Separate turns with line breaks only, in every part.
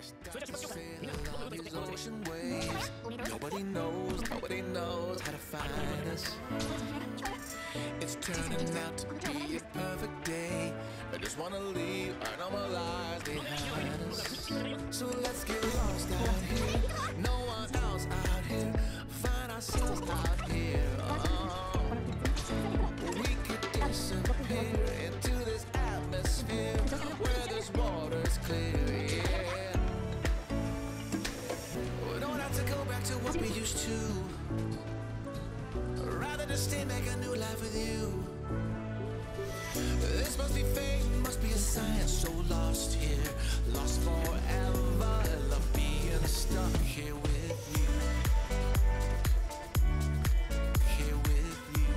Sail on these ocean waves. Nobody knows how to find us. It's turning out to be a perfect day. I just wanna leave our normal lives behind us. So let's get lost out here. No one else out here. Find ourselves out here. We could disappear into this atmosphere where this water's clear, yeah. We don't have to go back to what we used to. Rather just stay, make a new life with you. This must be fate, must be a sign. So lost here, lost forever. I love being stuck here with you. Here with you.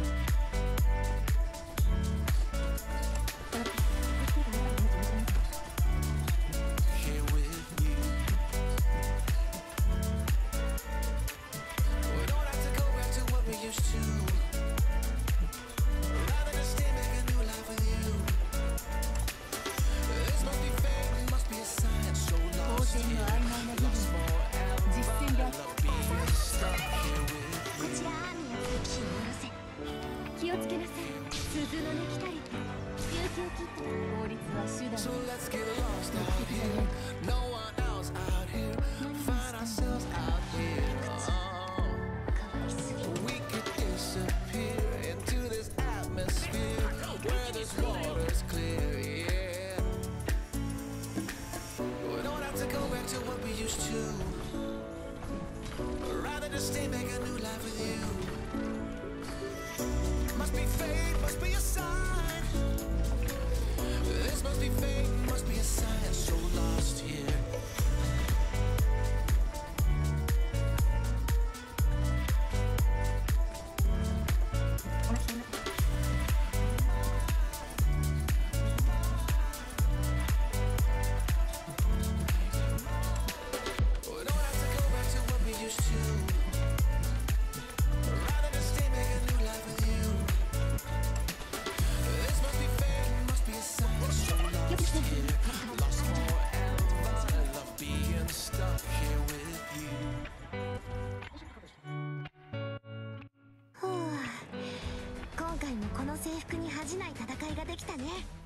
Here with you. We don't have to go back to what we used to. Rather just stay, make a new life with you. This must be fate, must be a sign. So lost here, lost forever. I love being stuck here with you.
こちらアーミーを敵地に下ろせ。気をつけなさい。鈴の音来たり。琉球キッド。法律は手段。
So let's get lost out here. No one else out here. Find ourselves out here. We could disappear into this atmosphere where this water's clear, yeah. We don't have to go back to what we used to. Rather just stay, make a new life with you. Must be fate, must be a sign. This must be fate, must be a sign. So lost here. We don't have to go back to what we used to. Rather just stay, make a new life with you. This must be fate, must be a sign. So lost here, lost forever. I love being stuck here with you.
ふう、今回もこの制服に恥じない戦いができたね。